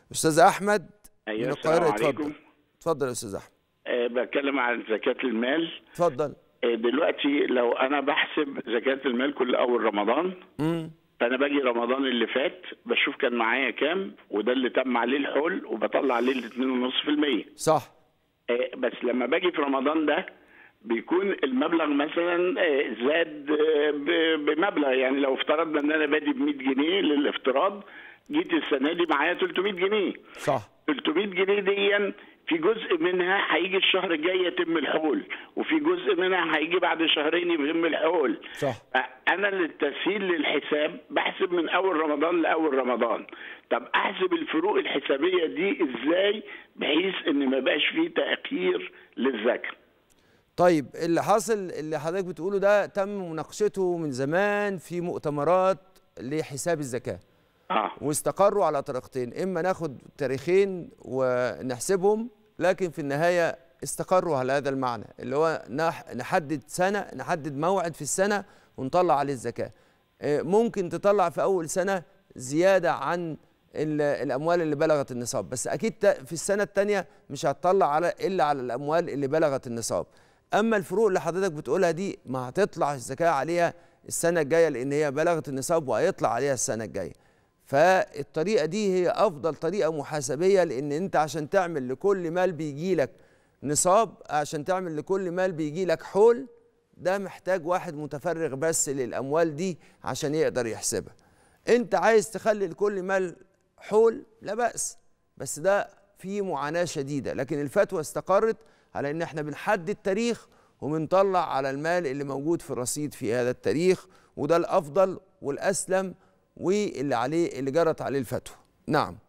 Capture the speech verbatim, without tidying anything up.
استاذ احمد ايوه، من القاهره، السلام اتفضل. عليكم. اتفضل يا استاذ احمد. أه بتكلم عن زكاة المال. اتفضل. أه دلوقتي لو انا بحسب زكاة المال كل اول رمضان، امم فانا باجي رمضان اللي فات بشوف كان معايا كام، وده اللي تم عليه الحول، وبطلع عليه ال اتنين ونص في المية. صح. أه بس لما باجي في رمضان ده بيكون المبلغ مثلا أه زاد أه بمبلغ، يعني لو افترضنا ان انا بادي ب مية جنيه للافتراض، جيت السنه دي معايا تلتمية جنيه. صح. تلتمية جنيه دي في جزء منها هيجي الشهر الجاي يتم الحول، وفي جزء منها هيجي بعد شهرين يتم الحول. صح. انا للتسهيل للحساب بحسب من اول رمضان لاول رمضان. طب احسب الفروق الحسابيه دي ازاي بحيث ان ما بقاش فيه تاخير للزكاه؟ طيب، اللي حاصل اللي حضرتك بتقوله ده تم مناقشته من زمان في مؤتمرات لحساب الزكاه. اه واستقروا على طريقتين، اما ناخد تاريخين ونحسبهم، لكن في النهايه استقروا على هذا المعنى اللي هو نحدد سنه، نحدد موعد في السنه ونطلع عليه الزكاه. ممكن تطلع في اول سنه زياده عن الاموال اللي بلغت النصاب، بس اكيد في السنه الثانيه مش هتطلع على الا على الاموال اللي بلغت النصاب. اما الفروق اللي حضرتك بتقولها دي ما هتطلع الزكاه عليها السنه الجايه، لان هي بلغت النصاب وهيطلع عليها السنه الجايه. فالطريقه دي هي افضل طريقه محاسبيه، لان انت عشان تعمل لكل مال بيجي لك نصاب، عشان تعمل لكل مال بيجي لك حول، ده محتاج واحد متفرغ بس للاموال دي عشان يقدر يحسبها. انت عايز تخلي لكل مال حول، لا بأس، بس ده فيه معاناة شديدة. لكن الفتوى استقرت على ان احنا بنحدد تاريخ وبنطلع على المال اللي موجود في الرصيد في هذا التاريخ، وده الافضل والاسلم واللي عليه اللي جرت عليه الفتوى. نعم.